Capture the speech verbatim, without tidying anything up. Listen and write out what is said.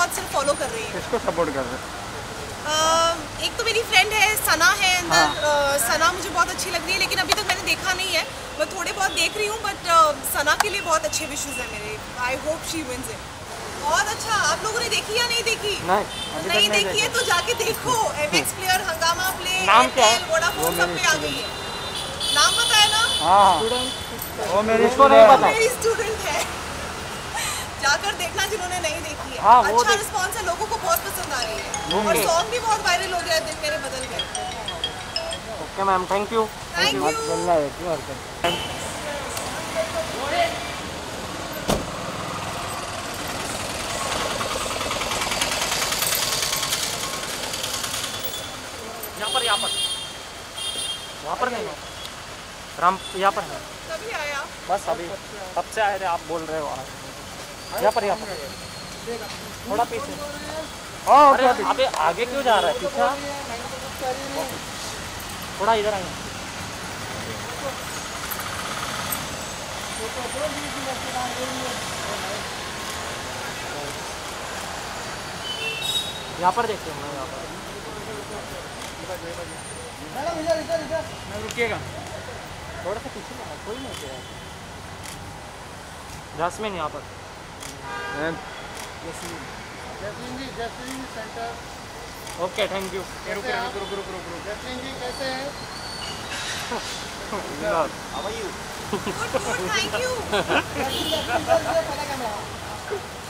बहुत सिर्फ फॉलो कर रही है। किसको सपोर्ट कर रहे हैं? uh, एक तो मेरी फ्रेंड है सना है अंदर। हाँ। uh, सना मुझे बहुत अच्छी लग रही है, लेकिन अभी तक मैंने देखा नहीं है, मैं थोड़े बहुत देख रही हूँ, बट uh, सना के लिए बहुत अच्छे विशेस हैं मेरे। I hope she wins it. बहुत अच्छा। आप लोगों ने देखी या नहीं देखी? नहीं, तो नहीं, नहीं देखी है तो जाके देखो। एमएक्स प्लेयर, हंगामा प्ले, नाम क्या है? वोडाफोन सब पे आ गई है। नाम पता है ना? हाँ, वो मेरी इसको नहीं पता। मेरी स्टूडेंट है। जाकर देखना जिन्होंने नहीं देखी है। हाँ, अच्छा रिस्पॉन्स है, लोगों को बहुत पसंद आ रही है और सॉन्ग भी बहुत वायरल हो गया है, दिन मेरे बदल गए। Okay ma'am, thank you. Thank you. यहाँ पर यहाँ पर यहाँ पर नहीं राम, यहाँ पर है। कभी आया? बस अभी कब से आए थे आप बोल रहे हो? यहाँ पर यहाँ पर थोड़ा पीछे। अरे अबे आगे क्यों जा रहा है? पीछे थोड़ा इधर आइए। यहाँ पर देखते हैं। यहाँ पर मैडम इधर इधर इधर मैं रुकिएगा थोड़ा सा पीछे ना, कोई नहीं है। जैस्मिन यहाँ पर। Jasmine Jasmine ji, Jasmine centre. Okay thank you. रुक रुक रुक रुक रुक रुक जैस्मिन जी कैसे हैं? How are you? Good good, thank you.